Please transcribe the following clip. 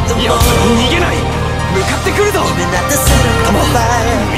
逃げない。向かってくるぞ。